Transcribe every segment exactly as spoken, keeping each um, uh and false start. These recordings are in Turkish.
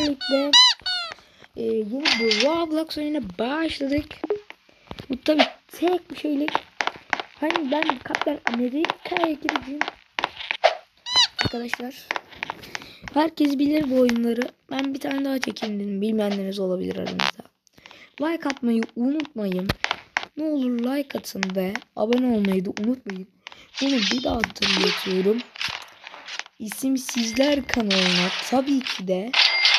birlikte e, yeni bir Roblox oyununa başladık. Bu tabi tek bir şeylik. Hani ben Kaptan Amerika'ya gideceğim. Arkadaşlar. Herkes bilir bu oyunları. Ben bir tane daha çekeyim dedim. Bilmeyenleriniz olabilir aranızda. Like atmayı unutmayın. Ne olur like atın ve abone olmayı da unutmayın. Bunu bir daha hatırlatıyorum. İsim Sizler kanalına tabii ki de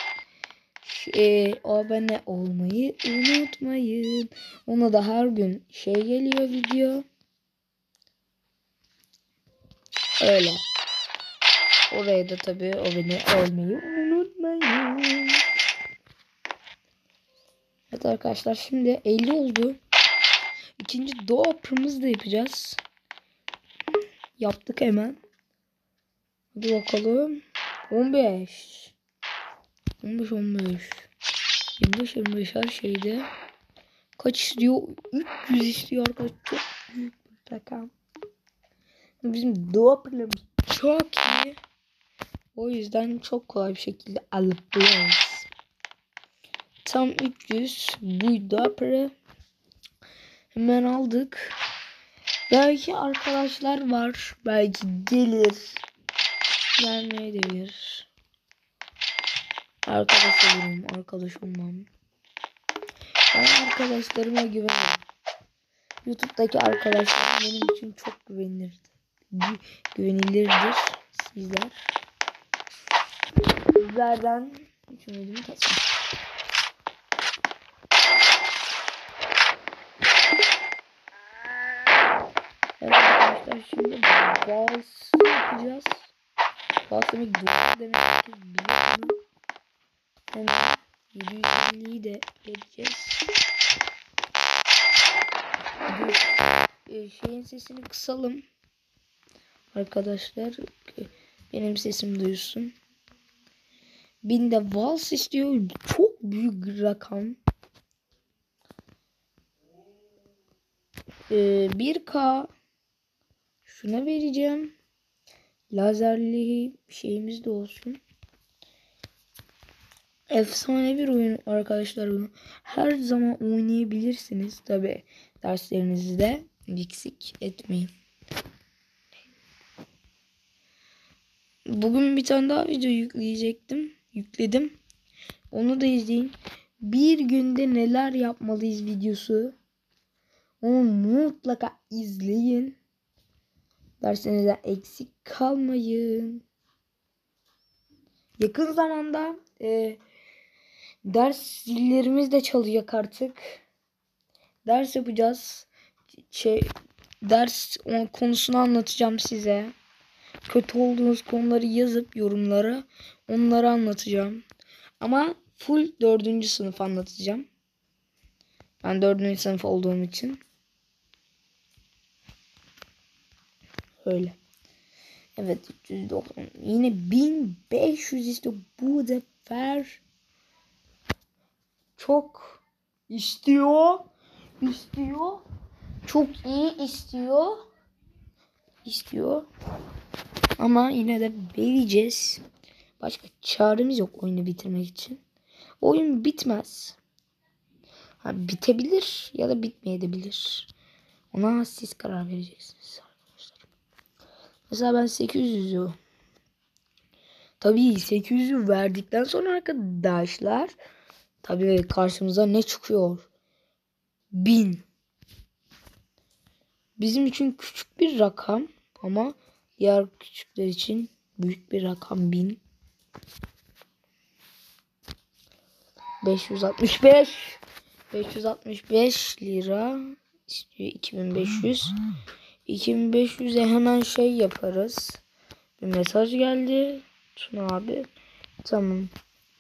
e, abone olmayı unutmayın. Ona da her gün şey geliyor video. Öyle. Oraya da tabii abone olmayı unutmayın. Evet arkadaşlar, şimdi elli oldu. İkinci dopper'ımızı da yapacağız. Yaptık hemen. Hadi bakalım. on beş. on beş on beş. yirmi beş yirmi beş her şeyde. Kaç istiyor? üç yüz istiyor arkadaşlar. Çok büyük bir rakam. Bizim dopper'larımız çok iyi. O yüzden çok kolay bir şekilde alabiliriz. Tam üç yüz bu dopper'ı hemen aldık. Belki arkadaşlar var. Belki gelir. Gelmeye de bilir. Arkadaş olurum. Arkadaş olmam. Ben arkadaşlarıma güvenirim. YouTube'daki arkadaşlarım benim için çok güvenilirdi. Gü güvenilirdir. Sizler. Sizlerden hiç umudum kesmez. Evet arkadaşlar, şimdi vals yapacağız. Vals demek doğru demek ki biliyorum. Hemen yedi yüz elliyi de vereceğiz. Hadi, şeyin sesini kısalım. Arkadaşlar benim sesim duyulsun. Binde vals istiyor. Çok büyük rakam. Ee, bir K şuna vereceğim. Lazerli şeyimiz de olsun. Efsane bir oyun arkadaşlar bunu. Her zaman oynayabilirsiniz. Tabi derslerinizi de eksik etmeyin. Bugün bir tane daha video yükleyecektim. Yükledim. Onu da izleyin. Bir günde neler yapmalıyız videosu. Onu mutlaka izleyin. Derslerinizden eksik kalmayın. Yakın zamanda e, ders zillerimiz de çalacak artık. Ders yapacağız. Şey, ders konusunu anlatacağım size. Kötü olduğunuz konuları yazıp yorumlara onları anlatacağım. Ama full dördüncü sınıf anlatacağım. Ben dördüncü sınıf olduğum için. Öyle. Evet, üç yüz doksan. Yine bin beş yüz istiyor. Bu sefer çok istiyor. İstiyor. Çok iyi istiyor. İstiyor. Ama yine de vereceğiz. Başka çaremiz yok oyunu bitirmek için. Oyun bitmez. Ha, bitebilir ya da bitmeyebilir. Ona siz karar vereceksiniz arkadaşlar. Mesela ben sekiz yüzü tabii sekiz yüzü verdikten sonra arkadaşlar tabii karşımıza ne çıkıyor? bin. Bizim için küçük bir rakam ama diğer küçükler için büyük bir rakam. bin. beş yüz altmış beş. beş yüz altmış beş lira istiyor. iki bin beş yüz. iki bin beş yüze hemen şey yaparız. Bir mesaj geldi. Tuna abi. Tamam.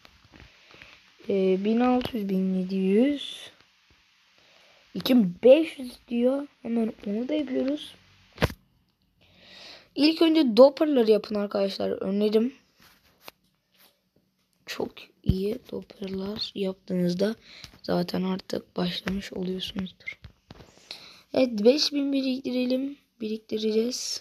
Ee, bin altı yüz bin yedi yüz. iki bin beş yüz diyor. Hemen onu da yapıyoruz. İlk önce dopper'ları yapın arkadaşlar. Önerim. Çok iyi dopper'lar yaptığınızda zaten artık başlamış oluyorsunuzdur. Evet, beş bin biriktirelim. Biriktireceğiz.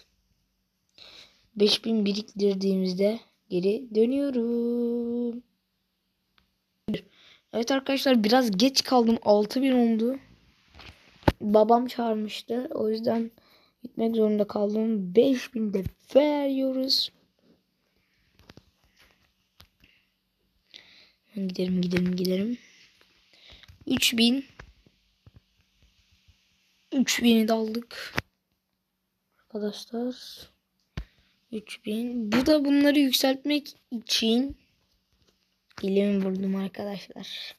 beş bin biriktirdiğimizde geri dönüyorum. Evet arkadaşlar biraz geç kaldım. altı bin oldu. Babam çağırmıştı. O yüzden gitmek zorunda kaldım. beş bin de veriyoruz. Gidelim gidelim gidelim. üç bin. üç bin'i de aldık. Arkadaşlar. üç bin. Bu da bunları yükseltmek için elimi vurdum arkadaşlar.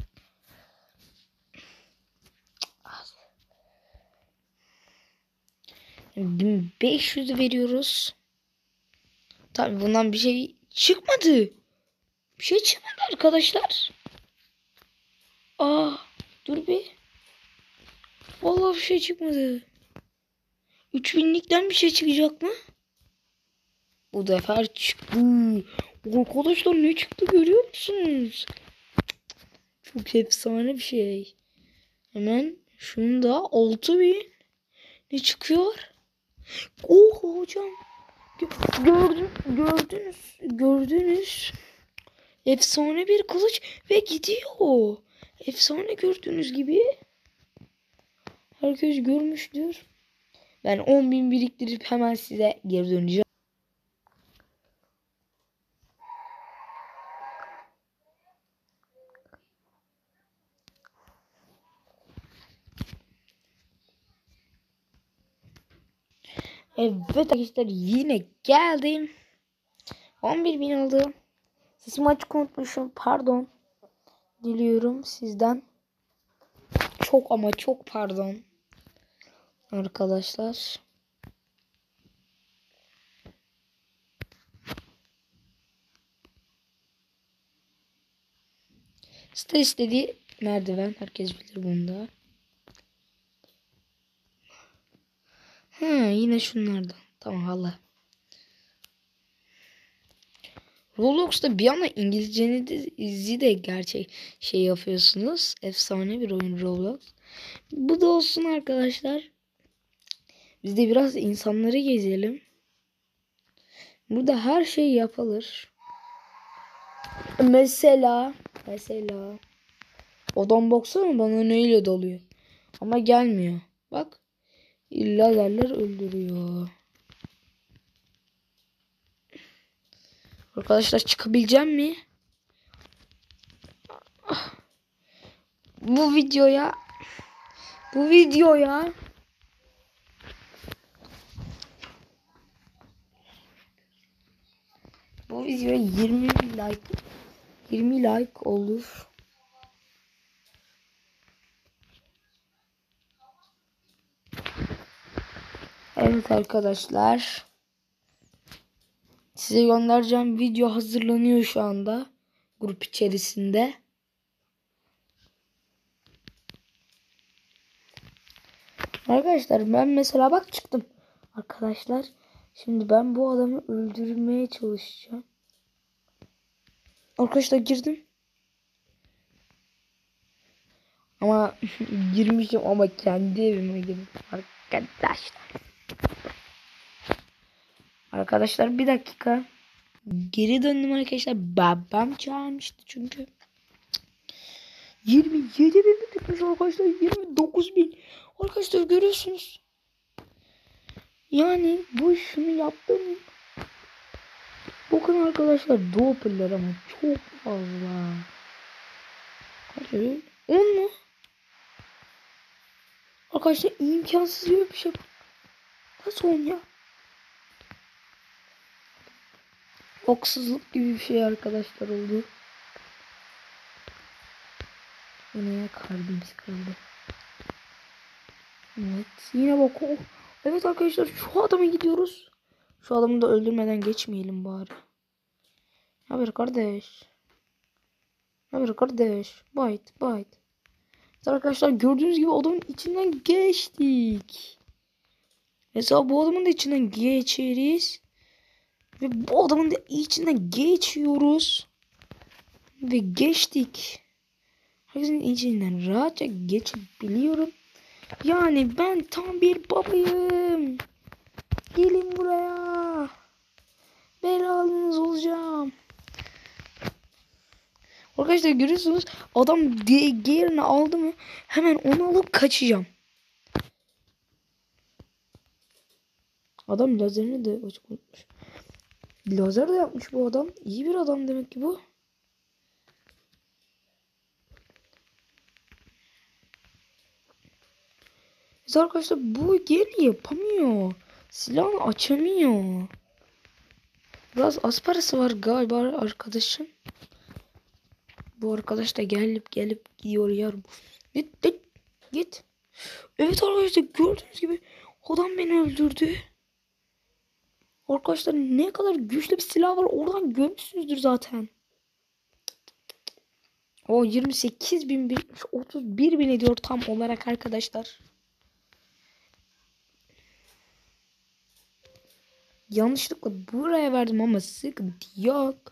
bin beş yüz veriyoruz. Tabii bundan bir şey çıkmadı. Bir şey çıkmadı arkadaşlar. Aa, dur bir. Vallahi bir şey çıkmadı. üç binlikten bir şey çıkacak mı? Bu defa çıktı. Arkadaşlar ne çıktı görüyor musunuz? Çok efsane bir şey. Hemen şunu da altı bin. Ne çıkıyor? Oh hocam. Gördün, gördünüz, gördünüz. Efsane bir kılıç ve gidiyor. Efsane gördüğünüz gibi. Herkes görmüştür. Ben on bin biriktirip hemen size geri döneceğim. Evet arkadaşlar yine geldim. on bir bin oldu. Sesimi açık unutmuşum. Pardon. Diliyorum sizden. Çok ama çok pardon. Arkadaşlar. Site istediği merdiven. Herkes bilir bunu da. Ha, yine şunlardan. Tamam hala. Roblox'ta bir anda İngilizcenizi de gerçek şey yapıyorsunuz. Efsane bir oyun Roblox. Bu da olsun arkadaşlar. Biz de biraz insanları gezelim. Burada her şey yapılır. Mesela mesela odam baksana bana neyle doluyor. Ama gelmiyor. Bak. Lazerler öldürüyor. Arkadaşlar çıkabileceğim mi? Bu videoya bu videoya bu videoya yirmi like yirmi like olur. Evet arkadaşlar. Size göndereceğim video hazırlanıyor şu anda. Grup içerisinde. Arkadaşlar ben mesela bak çıktım. Arkadaşlar şimdi ben bu adamı öldürmeye çalışacağım. Arkadaşlar girdim. Ama girmişim ama kendi evime girdim. Arkadaşlar. Arkadaşlar bir dakika. Geri döndüm arkadaşlar. Babam çağırmıştı çünkü. yirmi yedi bin bitmiş arkadaşlar. yirmi dokuz bin. Arkadaşlar görüyorsunuz. Yani bu şunu yaptım. Bakın arkadaşlar doppler ama çok fazla. Hadi on mu? Arkadaşlar imkansız bir şey. Nasıl on ya? Haksızlık gibi bir şey arkadaşlar oldu. Yine kalbim sıkıldı. Evet yine bak o. Evet arkadaşlar şu adama gidiyoruz. Şu adamı da öldürmeden geçmeyelim bari. Ne haber kardeş? Ne haber kardeş? Bite bite. Arkadaşlar gördüğünüz gibi adamın içinden geçtik. Mesela bu adamın da içinden geçeriz. Ve bu adamın da içinden geçiyoruz. Ve geçtik. Herkesin içinden rahatça geçebiliyorum. Yani ben tam bir babayım. Gelin buraya. Belalınız olacağım. Arkadaşlar görüyorsunuz adam diğerini aldı mı hemen onu alıp kaçacağım. Adam lazerini de açık unutmuş. Lazer de yapmış bu adam. İyi bir adam demek ki bu. Mesela arkadaşlar bu geri yapamıyor. Silahını açamıyor. Biraz az parası var galiba arkadaşın. Bu arkadaş da gelip gelip gidiyor ya. Git git git. Evet arkadaşlar gördüğünüz gibi adam beni öldürdü. Arkadaşlar ne kadar güçlü bir silah var oradan görmüşsünüzdür zaten. O yirmi sekiz bin birikmiş, otuz bir bin ediyor tam olarak arkadaşlar. Yanlışlıkla buraya verdim ama sıkıntı yok.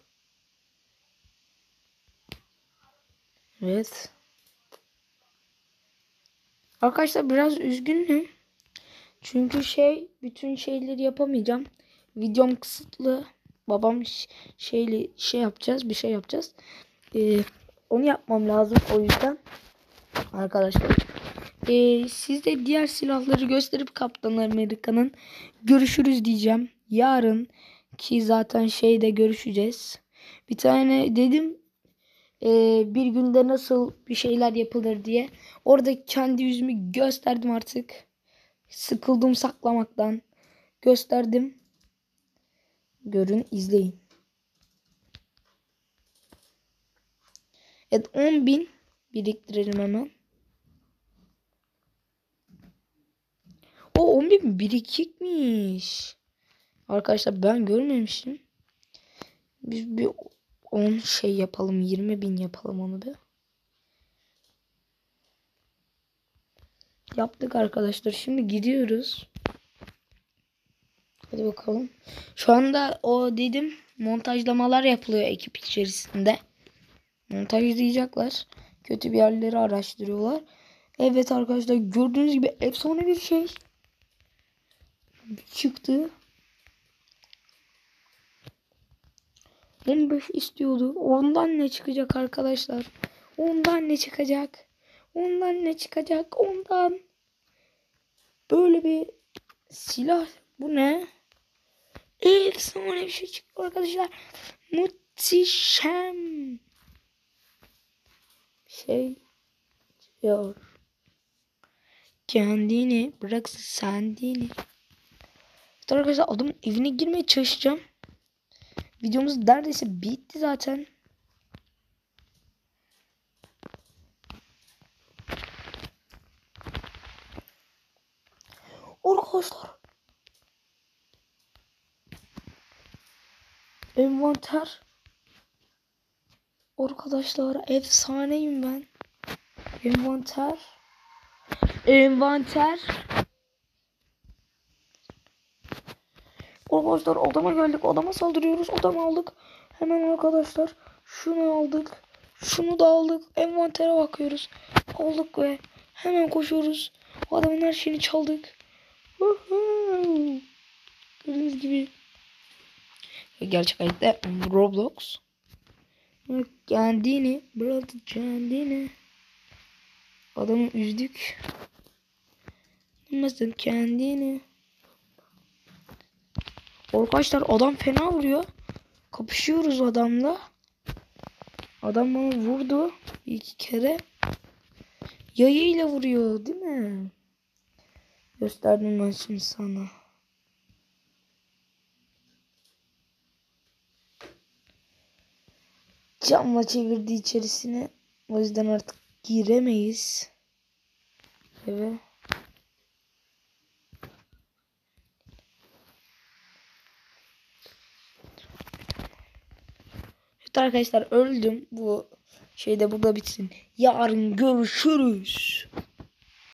Evet. Arkadaşlar biraz üzgünüm. Çünkü şey bütün şeyleri yapamayacağım. Videom kısıtlı. Babam şeyli şey yapacağız, bir şey yapacağız. Ee, onu yapmam lazım o yüzden. Arkadaşlar. Ee, siz de diğer silahları gösterip Kaptan Amerika'nın görüşürüz diyeceğim. Yarın ki zaten şeyde görüşeceğiz. Bir tane dedim e, bir günde nasıl bir şeyler yapılır diye. Orada kendi yüzümü gösterdim artık. Sıkıldım saklamaktan. Gösterdim. Görün, izleyin. Evet, on bin biriktirelim hemen. O on bin birikikmiş. Arkadaşlar ben görmemişim. Biz bir on şey yapalım. yirmi bin yapalım onu bir. Yaptık arkadaşlar. Şimdi gidiyoruz. Hadi bakalım. Şu anda o dedim montajlamalar yapılıyor ekip içerisinde. Montajlayacaklar. Kötü bir yerleri araştırıyorlar. Evet arkadaşlar gördüğünüz gibi efsane bir şey çıktı. on beş istiyordu. Ondan ne çıkacak arkadaşlar? Ondan ne çıkacak? Ondan ne çıkacak? Ondan. Böyle bir silah. Bu ne? Efsane bir şey çıktı arkadaşlar. Muhteşem. Şey diyor. Kendini bırak sendini. İşte arkadaşlar adamın evine girmeye çalışacağım. Videomuz neredeyse bitti zaten. Arkadaşlar. Envanter. Arkadaşlar efsaneyim ben. Envanter. Envanter. Arkadaşlar odama geldik. Odama saldırıyoruz. Odamı aldık. Hemen arkadaşlar. Şunu aldık. Şunu da aldık. Envantere bakıyoruz. Aldık ve hemen koşuyoruz. Adamın her şeyini çaldık. Gördüğünüz gibi. Gerçek hayatta Roblox. Kendini bırak kendini. Adamı üzdük. Nasıl kendini. Arkadaşlar adam fena vuruyor. Kapışıyoruz adamla. Adam bana vurdu iki kere. Yayıyla vuruyor değil mi? Gösterdim ben şimdi sana. Camla çevirdi içerisine. O yüzden artık giremeyiz. Evet. Evet arkadaşlar öldüm. Bu şeyde burada bitsin. Yarın görüşürüz.